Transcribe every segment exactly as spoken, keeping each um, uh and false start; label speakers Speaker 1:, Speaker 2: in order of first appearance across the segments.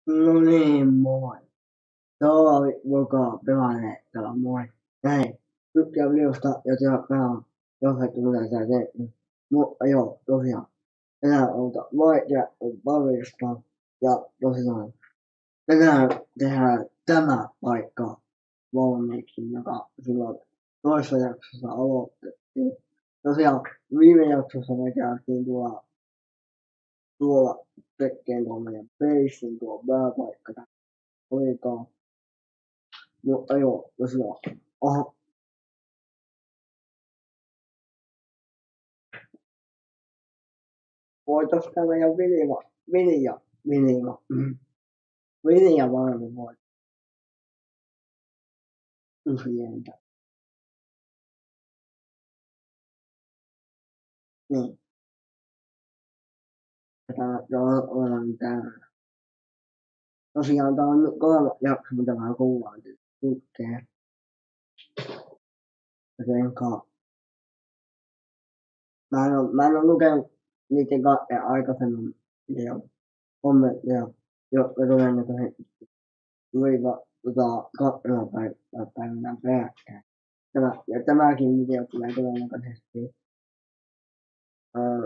Speaker 1: No niin, moi. Tuolla oli ulkoa pelaanettava, moi. Näin. Tykkää minusta ja siellä mä oon johdattu yleensä se. Mutta joo, tosiaan. Tänään on vaikea paljastaa. Ja tosiaan, tänään tehdään tämä paikka valmiiksi, joka silloin toisessa jaksossa aloitettiin. Tosiaan viime jaksossa me käytiin tuolla, tuolla tekeen tuon meidän peissin tuo pääpaikka. Olikaan. Mutta joo, tosiaan. Aha. Voitais tää meidän Vilja, Vilja, Vilja, mm. Vilja varmaan voi tyhjentää. Niin. Tää on olen täällä. Tosiaan tää on kolme jakso, mitä mä kuulaan putkeen. Ja sen kaa. Mä en oo, mä en oo lukenut niitten kahden aikaisemmin video kommentteja, jotka todennäköisesti tulivat tota kahtena päivänä peräkkäin. Tämä, ja tämäkin video tulee todennäköisesti öö,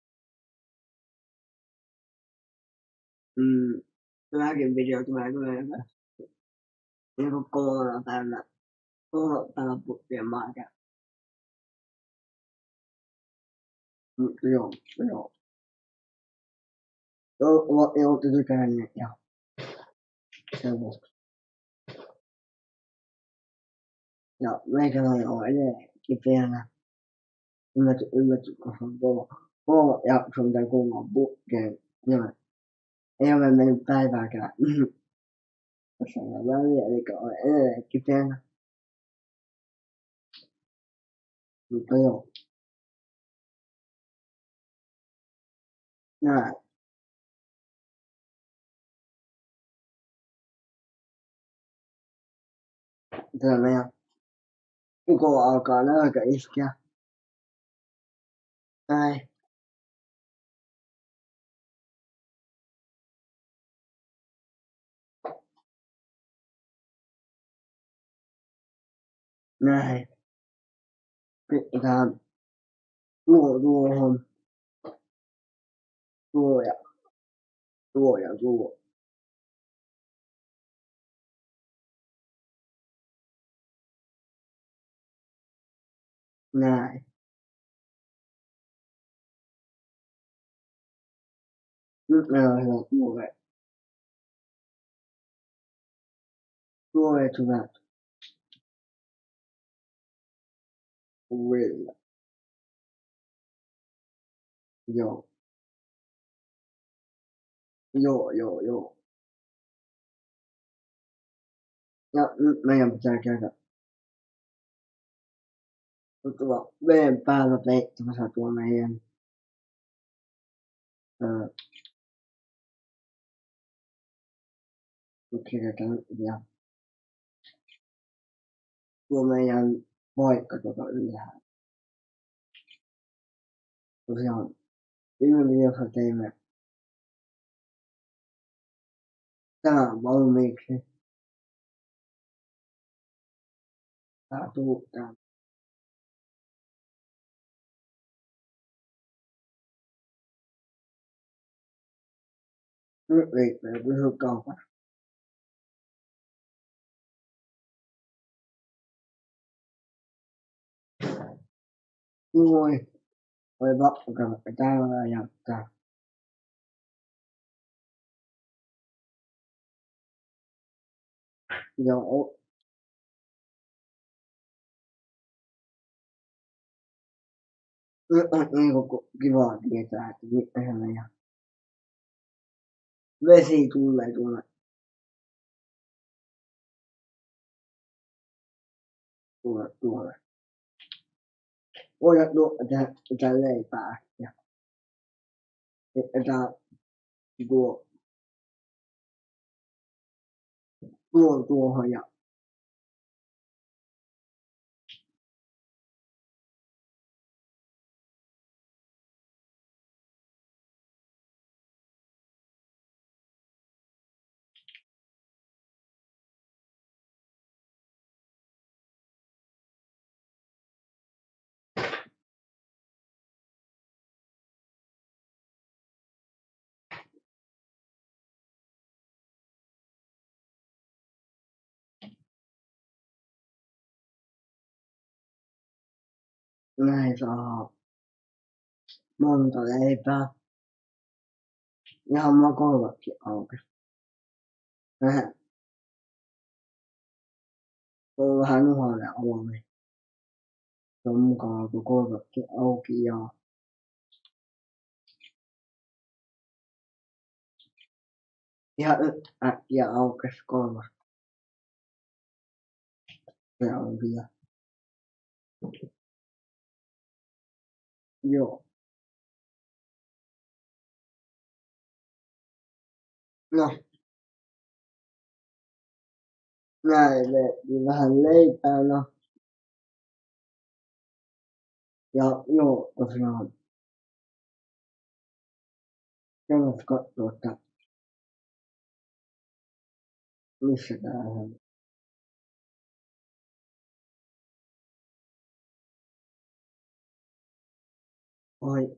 Speaker 1: mm, tämäkin video tulee todennäköisesti niinku kolmena päivänä kolme päivän putkeen maailman. Mutta joo, joo. Joo, joo, tykännyt ja sellaista. Ja meikäläinen on edelleen kipeänä. Ylläty, ylläty, koska on kova, kova jakso, mitä kuullaan putkeen. Joo. Ei ole mennyt päivääkään. Tässä on väliä, eli on edelleen kipeänä. Mutta joo. Näin. Tää meidän uko alkaa nälkä iskeä. Näin. Näin. Pistetään tuo tuohon. Tuo ja tuo ja tuo. Näin. Nyt meillä on hyvät tuoreet. Tuoreet hyvät. Vilja. Joo. Joo, joo, joo. Ja nyt meidän pitää käydä tuolla veden päällä peittämässä tuo meidän öö, kirjoitan ja tuo meidän paikka tuota ylhäällä. Tosiaan viime videossa teimme tämän valmiiksi. Tää tuu tää. Nyt riittää, pysy kaupassa. Moi. Oli pakko käydä täällä ja tää. Joo. Nyt on niinku kiva tietää, että mitä meidän vesi tulee tuonne tuonne tuonne. Voidaan tuoda tää, tää leipää ja sitten tää tuo tuon tuohon ja näin saa monta leipää. Ihan makoillakin auki. Vähän, se on vähän nuhalle avoin. Se on mukavaa, kun korvatkin auki ja ihan äkkiä aukesi korvat. Se on kyllä. Joo. No, näin veettiin vähän leipää no. Ja joo, tosiaan. Käydään kattoo, että missä tää on. Oi.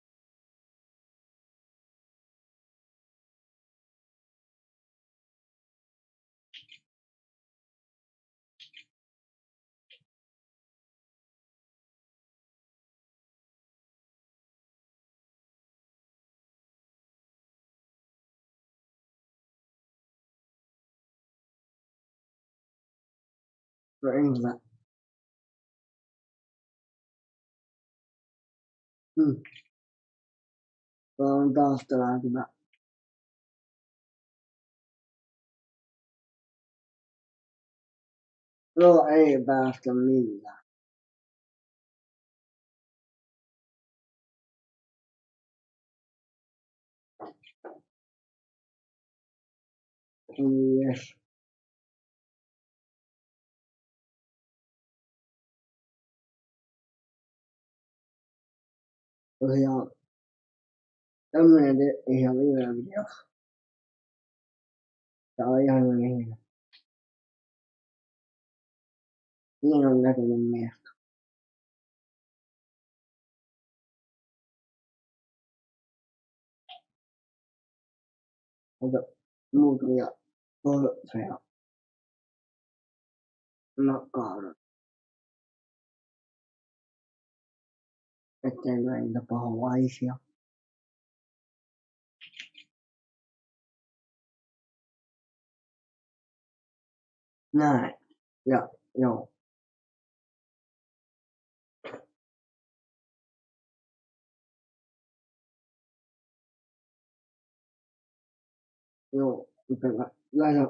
Speaker 1: No enkä. Hmm. Tää on taas tää hyvä. No ei päästä millään. Yes. Tosiaan tämmönen ihan viime videossa. Tää on ihan niin. Hienon näköinen mies. Mutta muutamia torfeja nakkaan. Ettei ole niitä paholaisia. Näin. Ja joo. Joo, mutta näillä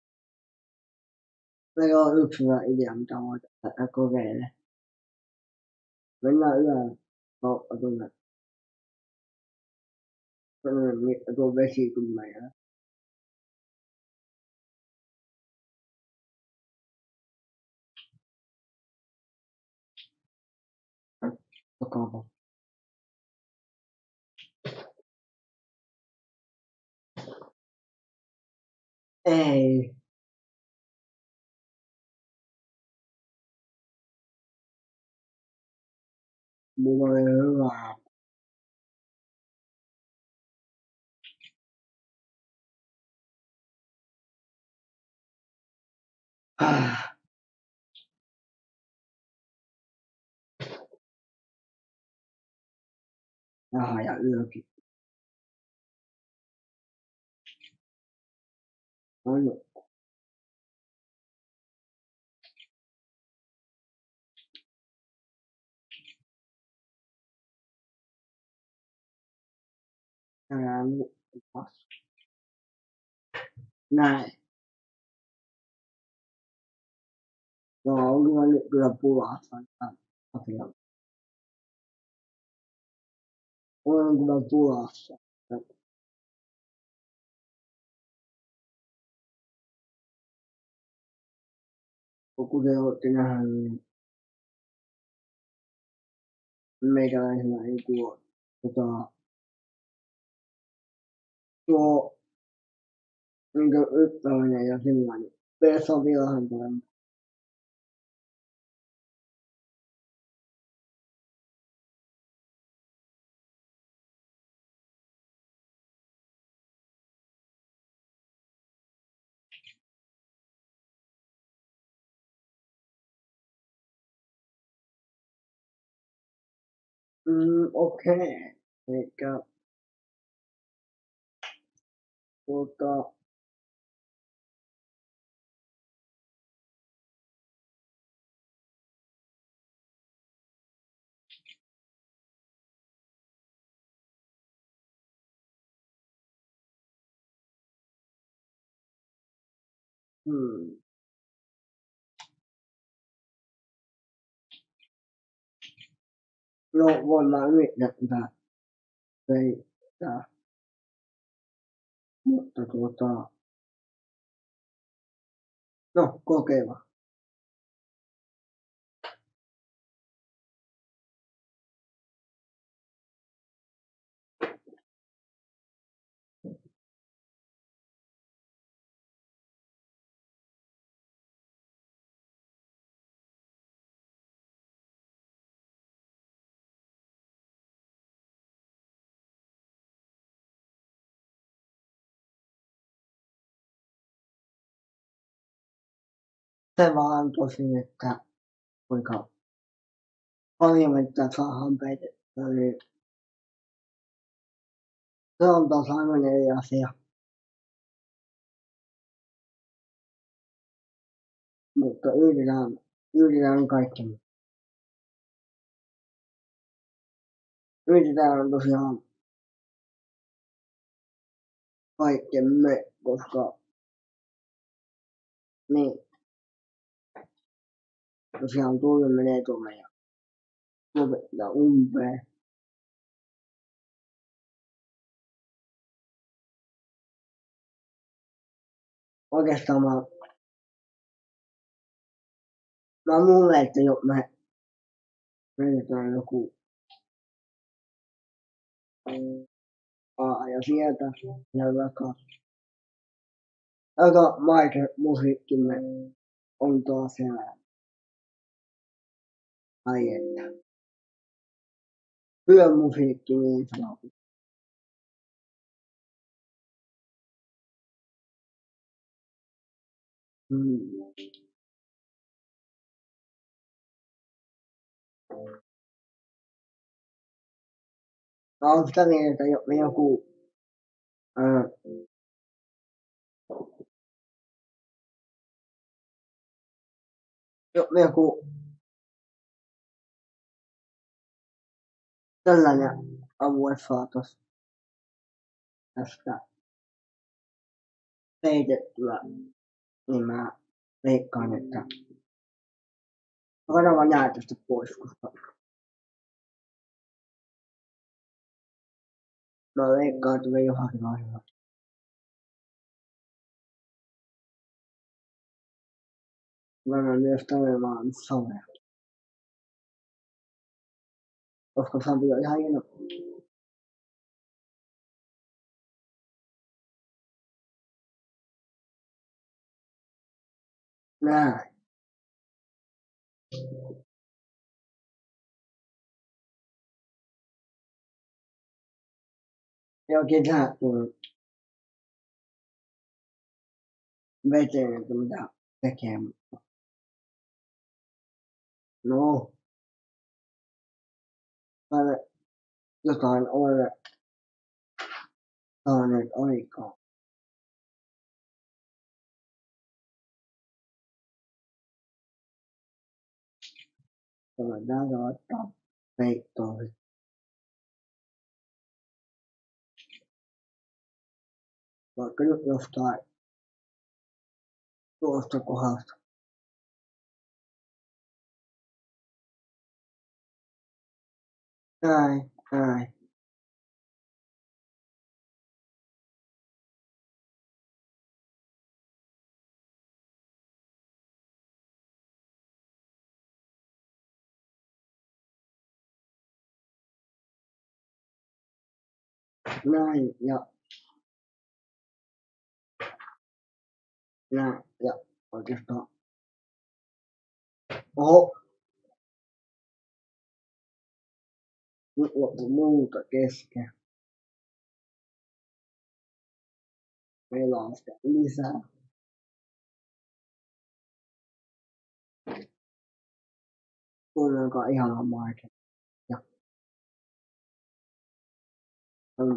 Speaker 1: meillä on yksi hyvä idea, mitä voidaan kokeilla. Mennään yöllä kauppa tuonne. Tuo vesikymmärä. Takaapa. Ei. Mulla oli hyvää. Ah. Jaha, ja yökin. On. Älä nukas. Näin. No on kyllä nyt kyllä pulassa. Asialla. Olen kyllä pulassa. Kuten olette nähnyt, niin meikäläisellä ei tuo tota tuo niinkö yttäminen ja sillä niin Vesa Vilahan tulee Mm, okei. Elikkä tuota, hmm. No voin mä yrittää tätä selittää, mutta tuota, no kokeilla. Se vaan tosi, että kuinka paljon vettä saadaan peitettyä, niin se on taas aivan eri asia. Mutta yritetään, yritetään kaikki. Yritetään tosiaan kaikkemme, koska niin, tosiaan tuuli menee tuonne ja lopettaa umpeen. Oikeastaan mä, mä luulen, että jo me vedetään joku A ja sieltä ja vaikka aika Michael musiikkimme on taas siellä. Ai että. Hyvä musiikki niin sanotusti. Mm. Mä oon sitä mieltä, että jo- joku ää, jo- joku tällainen alue saatais tästä peitettyä, niin mä veikkaan, että kanava jää tästä pois, koska mä veikkaan, että me johonkin vaiheella. Mä myös toimimaan somea, koska Savi on ihan hieno. Näin. Ja kesä tuli veteen, että mitä tekee. No, mä jotain olemme saaneet aikaa. Tämä täältä laittaa peittoon. Vaikka nyt jostain tuosta kohdasta. Näin, näin. Näin ja näin ja oikeastaan. Oho, nyt loppu muuta kesken. Meillä on sitä lisää. Kuunnelkaa ihana Michael. Ja um,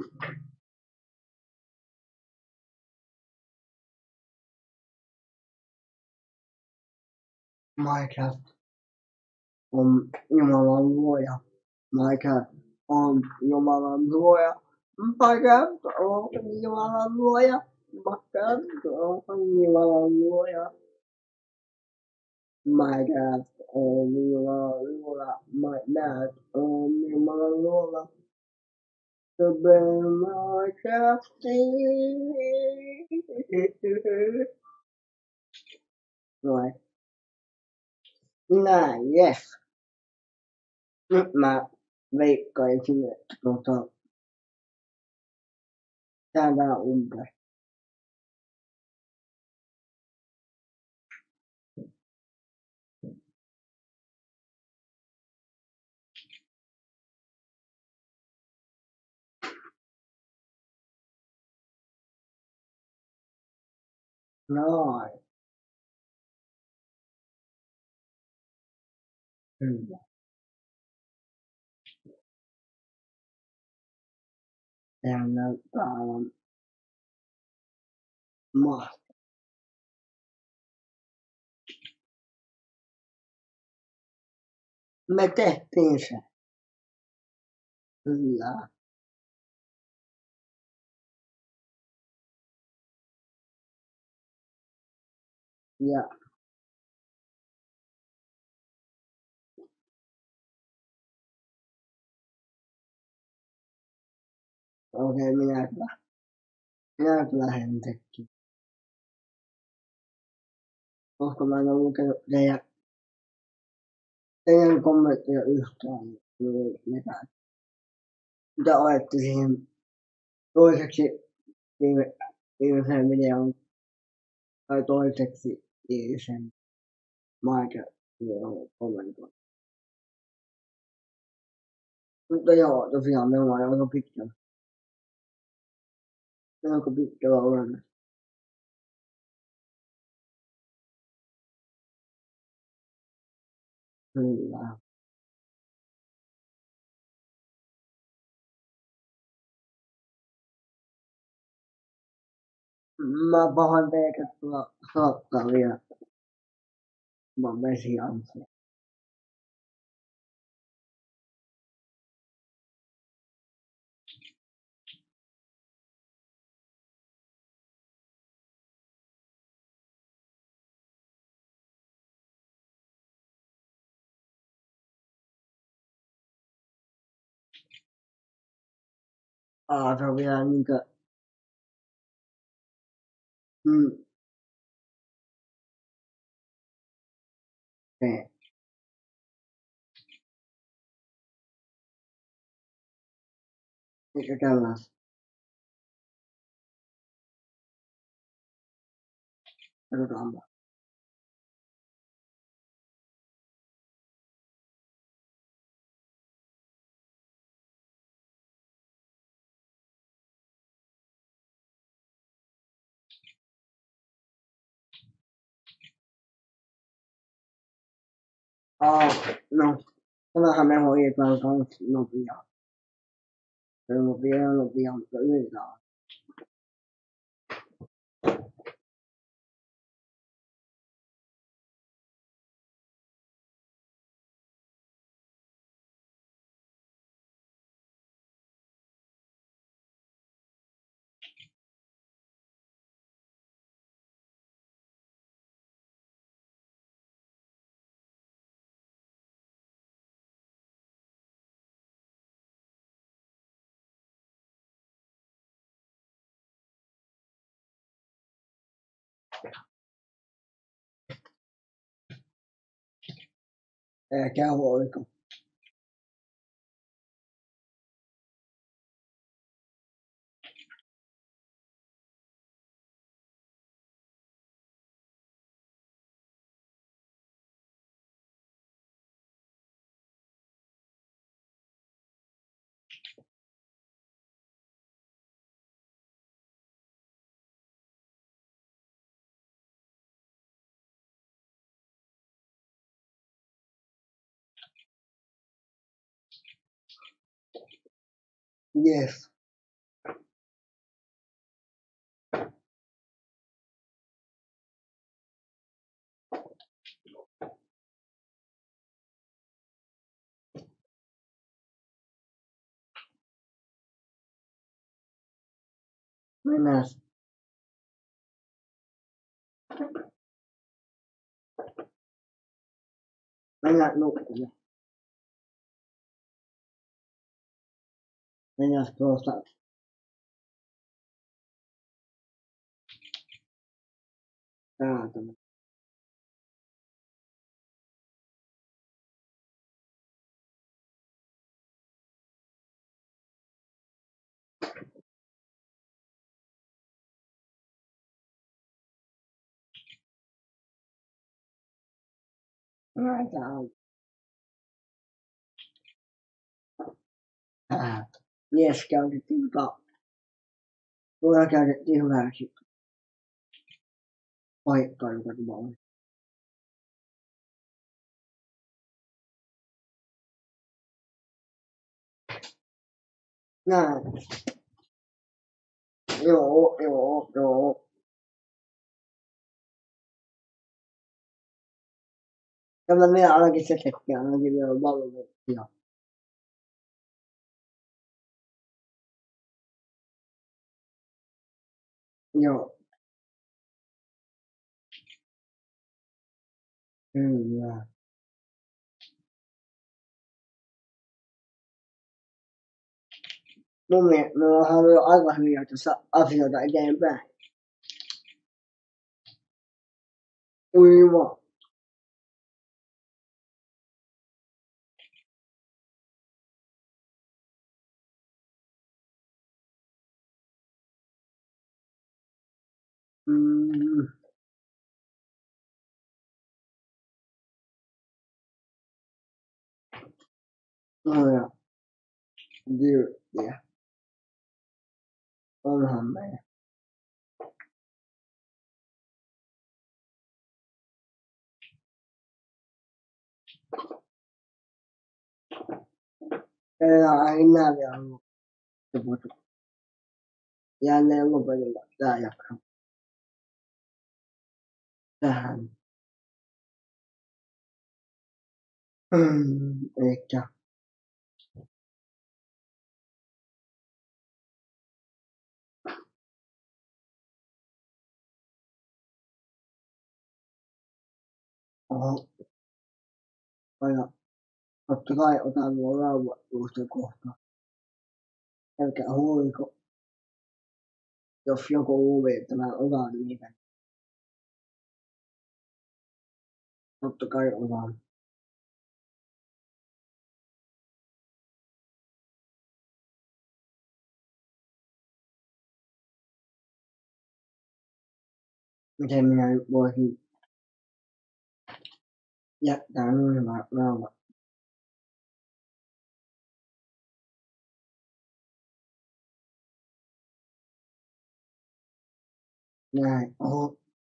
Speaker 1: Minecraft, um, Yamalangoya, Minecraft, um, Yamalangoya, Minecraft, um, Yamalangoya, Minecraft, um, Yamalangoya, Minecraft, um, Yamalangoya, Minecraft, um, Yamalangoya, the Minecraft, rồi, là yes, mà vậy coi phim này, tốt cada umbra. Noi, mm, è una ma me te pensa la ya ok mirarla, mirar la gente aquí. Os comando que de tenían convertido ilustrado me cae. Da olette siihen toiseksi viime, viimeisen videon tai toiseksi viimeisen Minecraft-videon kommentoin. Mutta joo, tosiaan me ollaan aika pitkällä. Melko pitkällä olemme. Kyllä. Mä pahoin pelkät tulla saattaa vielä vaan vesiansia. Aa, se on vielä niinkö... Mm, se. Eikä tällaista. Katsotaanpa. Aa, no. Tämähän me hoidetaan kans nopeaa. Se on nopea, nopea, mutta yritetään. Eikä hoiko. Yes. Buenas, buenas noches, buenas cosas. Ah, también. Ah, chao. Ah, yes, can get you got. Ora can get you back. Oi, coi quanto bom. Nah, eu, eu, eu. Quando me ha che si cercano di avere un ballo vecchio. Io, mm, non mi, non avevo algo cambiato, sa, a fino dai tempi. Uno, mm, ora, Dio, yeah, non va bene. Era in nave, avevo saputo. E andiamo per il dai, ecco. Dai. Mm, vecchia. Oh, guarda, ottokai otan nuo rauhoittuvuuden kohta. Pelkää huoliko, jos joku luulee, että mä otan niitä. Totta kai otan. Miten minä nyt voisin jättää noin rauhat? Näin. Oho.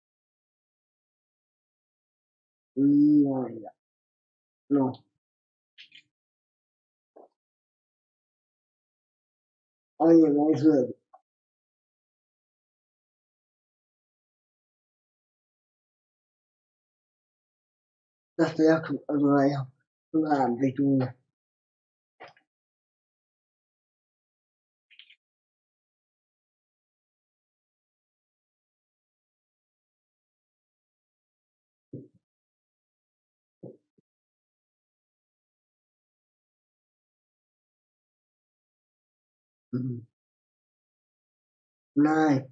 Speaker 1: Noin. No, aiemmin syöty. Tästä jaksosta tulee ihan hyvää tunne. Mm. Näin.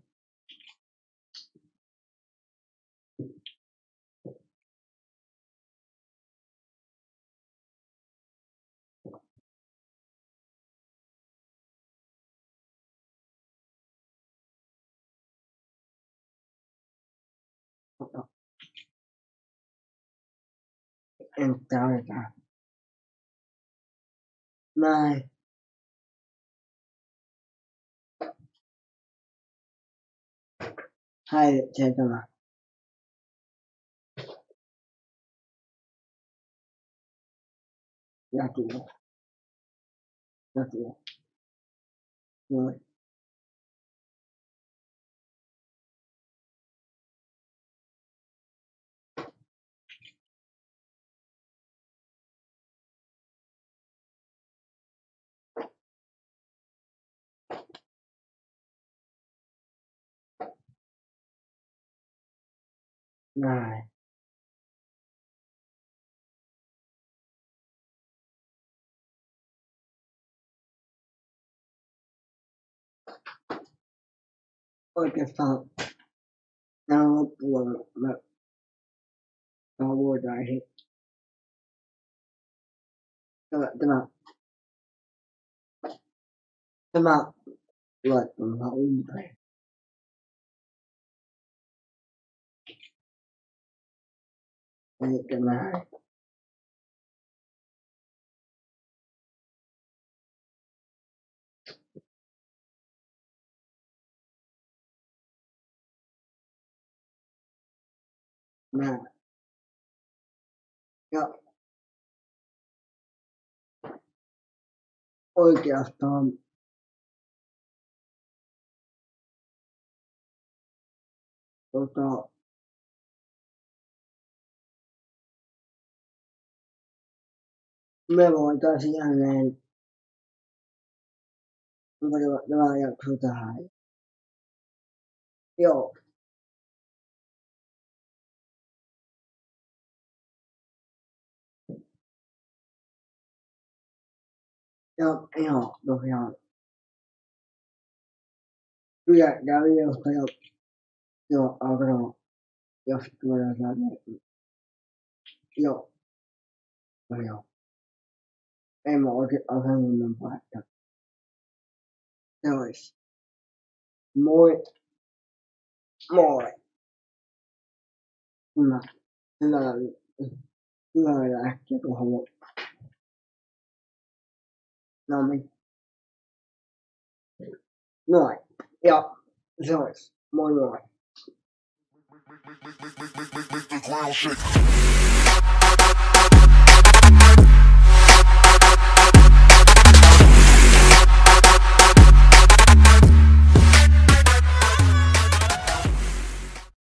Speaker 1: En tarvita. Näin. Häiritsee tämä. Ja tuo. Ja tuo. Noin. Näin. Oikeastaan tähän loppuun me voitaisiin tämä, tämä, tämä laittaa vähän umpeen. Elikkä näin. Näin. Ja oikeastaan tota me voitaisiin jälleen tämä jakso tähän. Joo. Ja joo, tosiaan. Pidäkää videosta ja joo, alkanut, jos tulee läpi. Joo. No joo. En mä oikein asennunnampaa, että se olisi. Moi. Moi. Hyvä. Hyvä. Hyvä äkkiä tuohon loppuun. No niin. Noin. Ja se olisi. Moi moi. Make the ground shake.